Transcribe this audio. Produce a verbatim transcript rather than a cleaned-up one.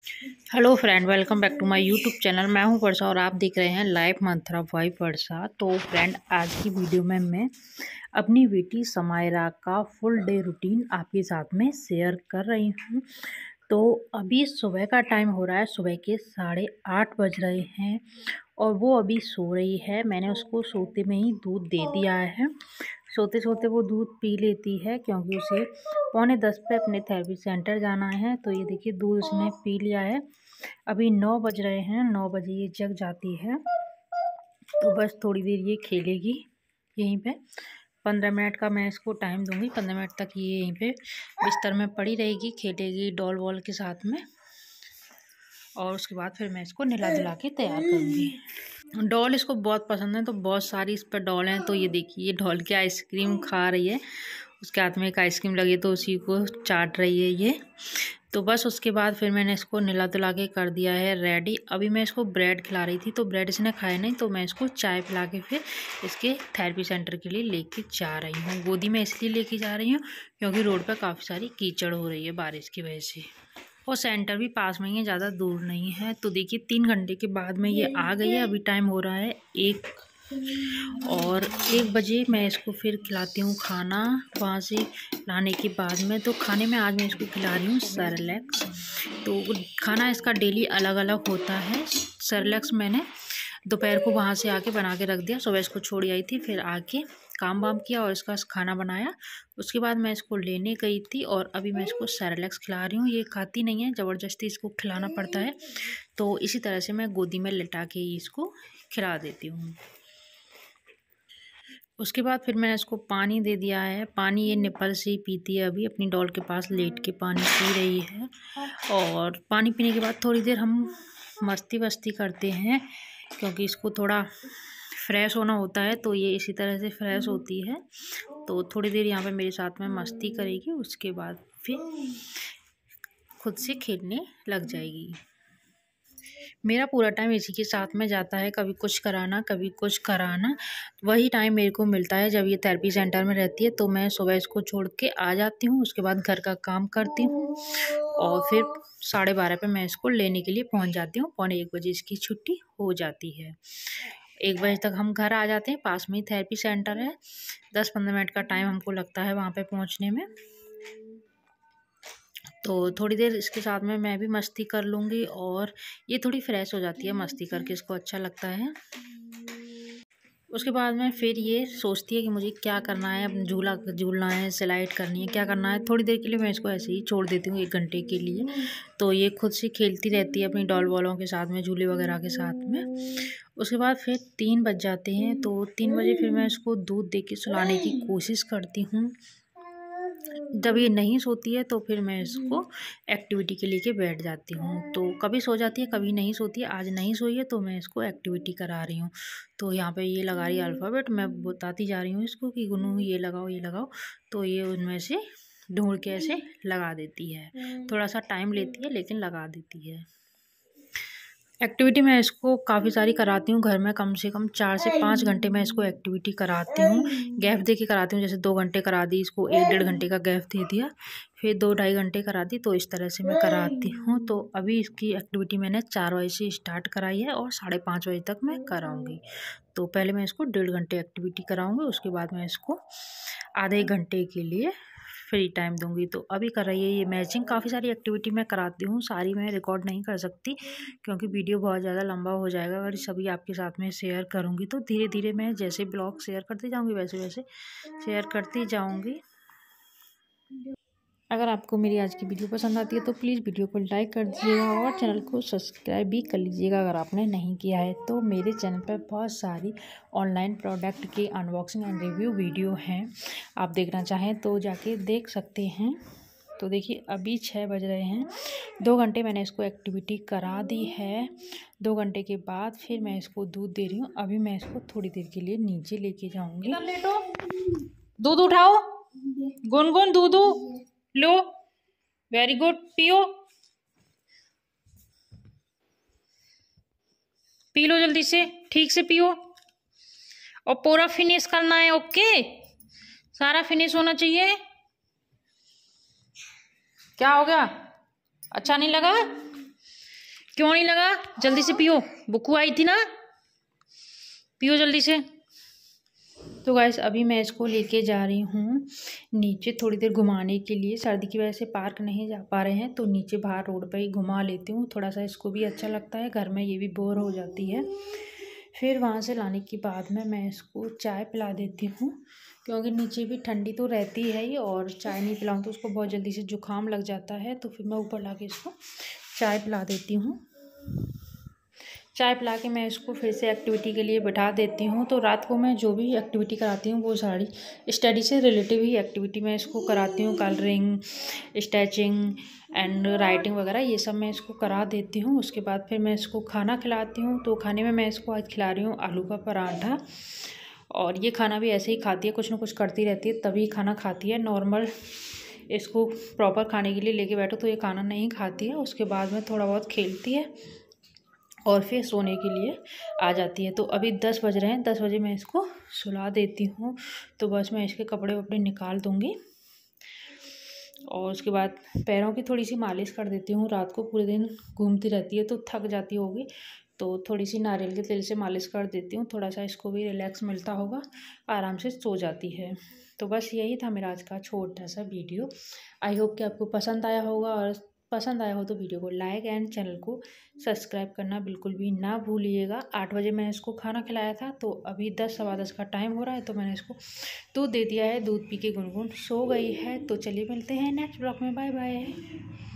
Hello friend, welcome back to my YouTube channel. मैं हूं वर्षा और आप देख रहे हैं लाइव मंत्रा वाइफ वर्षा। तो फ्रेंड, आज की वीडियो में मैं अपनी बेटी समायरा का फुल डे रूटीन आपके साथ में शेयर कर रही हूं। तो अभी सुबह का टाइम हो रहा है, सुबह के साढ़े आठ बज रहे हैं और वो अभी सो रही है। मैंने उसको सोते में ही दूध दे दिया है। सोते सोते वो दूध पी लेती है क्योंकि उसे पौने दस पे अपने थेरेपी सेंटर जाना है। तो ये देखिए, दूध उसने पी लिया है। अभी नौ बज रहे हैं, नौ बजे ये जग जाती है। तो बस थोड़ी देर ये खेलेगी यहीं पे। पंद्रह मिनट का मैं इसको टाइम दूंगी। पंद्रह मिनट तक ये यहीं पे बिस्तर में पड़ी रहेगी, खेलेगी डॉल वॉल के साथ में। और उसके बाद फिर मैं इसको नहला धुला के तैयार करूँगी। डॉल इसको बहुत पसंद है, तो बहुत सारी इस पर डॉल हैं। तो ये देखिए, ये डॉल की आइसक्रीम खा रही है। उसके हाथ में एक आइसक्रीम लगी है तो उसी को चाट रही है ये। तो बस उसके बाद फिर मैंने इसको नहला धुला के कर दिया है रेडी। अभी मैं इसको ब्रेड खिला रही थी, तो ब्रेड इसने खाया नहीं, तो मैं इसको चाय पिला के फिर इसके थेरेपी सेंटर के लिए लेके जा रही हूँ। गोदी में इसलिए लेके जा रही हूँ क्योंकि रोड पर काफ़ी सारी कीचड़ हो रही है बारिश की वजह से। और सेंटर भी पास में ही है, ज़्यादा दूर नहीं है। तो देखिए, तीन घंटे के बाद में ये आ गई है। अभी टाइम हो रहा है एक, और एक बजे मैं इसको फिर खिलाती हूँ खाना वहाँ से लाने के बाद में। तो खाने में आज मैं इसको खिला रही हूँ सेरेलैक्स। तो खाना इसका डेली अलग अलग होता है। सेरेलैक्स मैंने दोपहर को वहाँ से आके बना के रख दिया। सुबह इसको छोड़ी आई थी, फिर आके काम वाम किया और इसका खाना बनाया। उसके बाद मैं इसको लेने गई थी और अभी मैं इसको सेरेलैक्स खिला रही हूँ। ये खाती नहीं है, ज़बरदस्ती इसको खिलाना पड़ता है। तो इसी तरह से मैं गोदी में लिटा के ही इसको खिला देती हूँ। उसके बाद फिर मैंने इसको पानी दे दिया है। पानी ये निप्पल से ही पीती है। अभी अपनी डॉल के पास लेट के पानी पी रही है। और पानी पीने के बाद थोड़ी देर हम मस्ती वस्ती करते हैं क्योंकि इसको थोड़ा फ्रेश होना होता है। तो ये इसी तरह से फ्रेश होती है। तो थोड़ी देर यहाँ पे मेरे साथ में मस्ती करेगी, उसके बाद फिर खुद से खेलने लग जाएगी। मेरा पूरा टाइम इसी के साथ में जाता है, कभी कुछ कराना कभी कुछ कराना। वही टाइम मेरे को मिलता है जब ये थेरेपी सेंटर में रहती है। तो मैं सुबह इसको छोड़ के आ जाती हूँ, उसके बाद घर का काम करती हूँ और फिर साढ़े बारह पे मैं इसको लेने के लिए पहुँच जाती हूँ। पौने एक बजे इसकी छुट्टी हो जाती है। एक बजे तक हम घर आ जाते हैं। पास में ही थेरेपी सेंटर है, दस पंद्रह मिनट का टाइम हमको लगता है वहाँ पे पहुँचने में। तो थोड़ी देर इसके साथ में मैं भी मस्ती कर लूँगी और ये थोड़ी फ्रेश हो जाती है मस्ती करके, इसको अच्छा लगता है। उसके बाद में फिर ये सोचती है कि मुझे क्या करना है, अब झूला झूलना है, स्लाइड करनी है, क्या करना है। थोड़ी देर के लिए मैं इसको ऐसे ही छोड़ देती हूँ, एक घंटे के लिए। तो ये खुद से खेलती रहती है अपनी डॉल वॉलों के साथ में, झूले वगैरह के साथ में। उसके बाद फिर तीन बज जाते हैं। तो तीन बजे फिर मैं इसको दूध दे के सुलाने की कोशिश करती हूँ। जब ये नहीं सोती है तो फिर मैं इसको एक्टिविटी के लेके बैठ जाती हूँ। तो कभी सो जाती है, कभी नहीं सोती है। आज नहीं सोई है तो मैं इसको एक्टिविटी करा रही हूँ। तो यहाँ पे ये लगा रही है अल्फ़ाबेट, मैं बताती जा रही हूँ इसको कि गुनू ये लगाओ ये लगाओ। तो ये उनमें से ढूंढ के ऐसे लगा देती है। थोड़ा सा टाइम लेती है लेकिन लगा देती है। एक्टिविटी मैं इसको काफ़ी सारी कराती हूँ घर में, कम से कम चार से पाँच घंटे मैं इसको एक्टिविटी कराती हूँ। गैप दे के कराती हूँ, जैसे दो घंटे करा दी, इसको एक डेढ़ घंटे का गैप दे दिया, फिर दो ढाई घंटे करा दी। तो इस तरह से मैं कराती हूँ। तो अभी इसकी एक्टिविटी मैंने चार बजे से स्टार्ट कराई है और साढ़े पाँच बजे तक मैं कराऊँगी। तो पहले मैं इसको डेढ़ घंटे एक्टिविटी कराऊँगी, उसके बाद मैं इसको आधे घंटे के लिए फ्री टाइम दूंगी। तो अभी कर रही है ये मैचिंग। काफ़ी सारी एक्टिविटी मैं कराती हूँ, सारी मैं रिकॉर्ड नहीं कर सकती क्योंकि वीडियो बहुत ज़्यादा लंबा हो जाएगा। अगर सभी आपके साथ में शेयर करूँगी तो धीरे धीरे मैं जैसे ब्लॉग शेयर करती जाऊँगी वैसे वैसे शेयर करती जाऊँगी। अगर आपको मेरी आज की वीडियो पसंद आती है तो प्लीज़ वीडियो को लाइक कर दीजिएगा और चैनल को सब्सक्राइब भी कर लीजिएगा अगर आपने नहीं किया है। तो मेरे चैनल पर बहुत सारी ऑनलाइन प्रोडक्ट की अनबॉक्सिंग एंड रिव्यू वीडियो हैं, आप देखना चाहें तो जाके देख सकते हैं। तो देखिए, अभी छः बज रहे हैं। दो घंटे मैंने इसको एक्टिविटी करा दी है। दो घंटे के बाद फिर मैं इसको दूध दे रही हूँ। अभी मैं इसको थोड़ी देर के लिए नीचे लेके जाऊँगी। दूध उठाओ, गुनगुन दूध लो, वेरी गुड, पियो पी लो जल्दी से, ठीक से पियो और पूरा फिनिश करना है। ओके, सारा फिनिश होना चाहिए। क्या हो गया, अच्छा नहीं लगा? क्यों नहीं लगा? जल्दी से पियो, बुक्कू आई थी ना, पियो जल्दी से। तो गाइस अभी मैं इसको लेके जा रही हूँ नीचे थोड़ी देर घुमाने के लिए। सर्दी की वजह से पार्क नहीं जा पा रहे हैं तो नीचे बाहर रोड पर ही घुमा लेती हूँ, थोड़ा सा इसको भी अच्छा लगता है, घर में ये भी बोर हो जाती है। फिर वहाँ से लाने के बाद में मैं इसको चाय पिला देती हूँ, क्योंकि नीचे भी ठंडी तो रहती है ही, और चाय नहीं पिलाऊँ तो उसको बहुत जल्दी से जुकाम लग जाता है। तो फिर मैं ऊपर ला के इसको चाय पिला देती हूँ। चाय पिला के मैं इसको फिर से एक्टिविटी के लिए बैठा देती हूँ। तो रात को मैं जो भी एक्टिविटी कराती हूँ वो सारी स्टडी से रिलेटिव ही एक्टिविटी मैं इसको कराती हूँ। कलरिंग, स्केचिंग एंड राइटिंग वगैरह ये सब मैं इसको करा देती हूँ। उसके बाद फिर मैं इसको खाना खिलाती हूँ। तो खाने में मैं इसको आज खिला रही हूँ आलू का पराठा, और ये खाना भी ऐसे ही खाती है, कुछ ना कुछ करती रहती है तभी खाना खाती है। नॉर्मल इसको प्रॉपर खाने के लिए लेके बैठो तो ये खाना नहीं खाती है। उसके बाद में थोड़ा बहुत खेलती है और फिर सोने के लिए आ जाती है। तो अभी दस बज रहे हैं, दस बजे मैं इसको सुला देती हूँ। तो बस मैं इसके कपड़े वपड़े निकाल दूँगी और उसके बाद पैरों की थोड़ी सी मालिश कर देती हूँ। रात को पूरे दिन घूमती रहती है तो थक जाती होगी, तो थोड़ी सी नारियल के तेल से मालिश कर देती हूँ, थोड़ा सा इसको भी रिलैक्स मिलता होगा, आराम से सो जाती है। तो बस यही था मेरा आज का छोटा सा वीडियो। आई होप कि आपको पसंद आया होगा, और पसंद आया हो तो वीडियो को लाइक एंड चैनल को सब्सक्राइब करना बिल्कुल भी ना भूलिएगा। आठ बजे मैं इसको खाना खिलाया था, तो अभी दस सवा दस का टाइम हो रहा है, तो मैंने इसको दूध दे दिया है। दूध पी के गुनगुन सो गई है। तो चलिए मिलते हैं नेक्स्ट ब्लॉग में, बाय बाय।